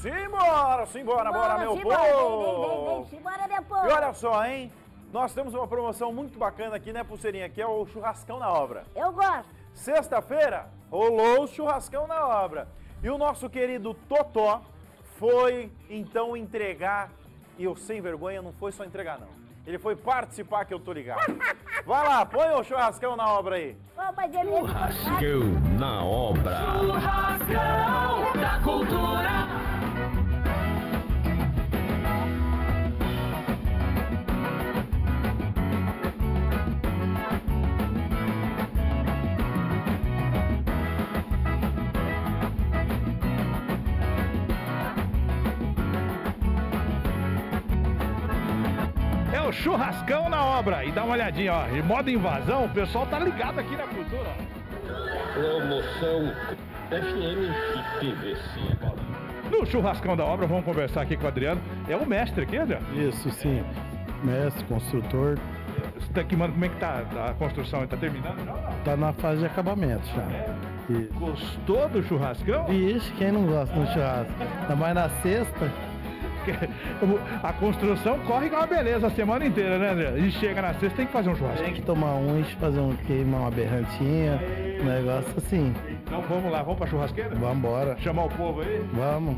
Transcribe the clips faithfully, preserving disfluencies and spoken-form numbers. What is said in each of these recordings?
Simbora, simbora, bora, meu simbora, povo! Vem, vem, vem, vem, simbora, meu povo! E olha só, hein? Nós temos uma promoção muito bacana aqui, né, Pulseirinha? Que é o churrascão na obra. Eu gosto! Sexta-feira, rolou o churrascão na obra. E o nosso querido Totó foi, então, entregar. E o sem vergonha não foi só entregar, não. Ele foi participar, que eu tô ligado. Vai lá, põe o churrascão na obra aí. Ô, mas ele... Churrascão na obra. Churrascão da cultura. Churrascão na obra. E dá uma olhadinha, ó, em modo invasão, o pessoal tá ligado aqui na cultura. Promoção F M e T V C. No churrascão da obra, vamos conversar aqui com o Adriano. É o mestre aqui, Adriano? Isso, sim. Mestre, construtor. Você tá aqui, mano, como é que tá a construção? Tá terminando já? Tá na fase de acabamento já. É. Isso. Gostou do churrascão? Vixe, quem não gosta do churrasco? Ainda mais na sexta. A construção corre com uma beleza a semana inteira, né, André? E chega na sexta, tem que fazer um churrasco. Tem que tomar uns, fazer um queima, uma berrantinha, um negócio assim. Então vamos lá, vamos pra churrasqueira? Vamos embora. Chamar o povo aí? Vamos.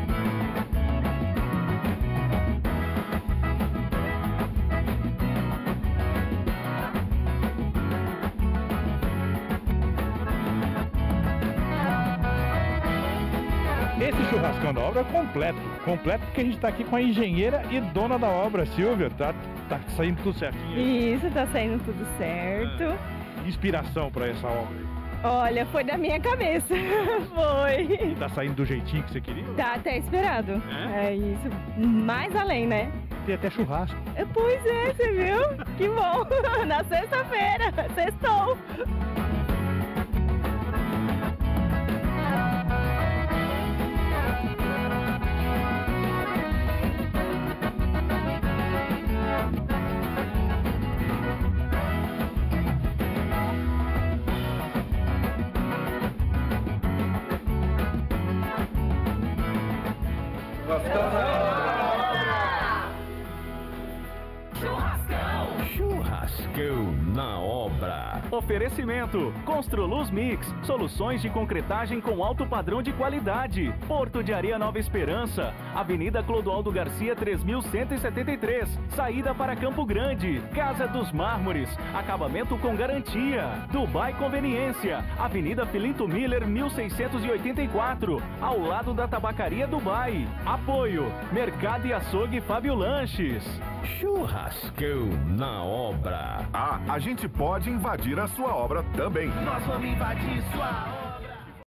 Esse churrascão da obra é completo, completo porque a gente tá aqui com a engenheira e dona da obra, Silvia, tá, tá saindo tudo certinho. Isso, tá saindo tudo certo. Ah, inspiração pra essa obra aí? Olha, foi da minha cabeça, foi. Tá saindo do jeitinho que você queria? Tá até esperado, é, é isso, mais além, né? Tem até churrasco. Pois é, você viu? Que bom, na sexta-feira, sextou. Churrascão na obra. Oferecimento: Construluz Mix, soluções de concretagem com alto padrão de qualidade. Porto de Areia Nova Esperança, Avenida Clodoaldo Garcia três mil cento e setenta e três, saída para Campo Grande. Casa dos Mármores, acabamento com garantia. Dubai Conveniência, Avenida Filinto Miller mil seiscentos e oitenta e quatro, ao lado da Tabacaria Dubai. Apoio: Mercado e Açougue Fábio Lanches. Churrascão na obra. Ah, a gente pode invadir a sua obra também. Nós vamos invadir sua obra.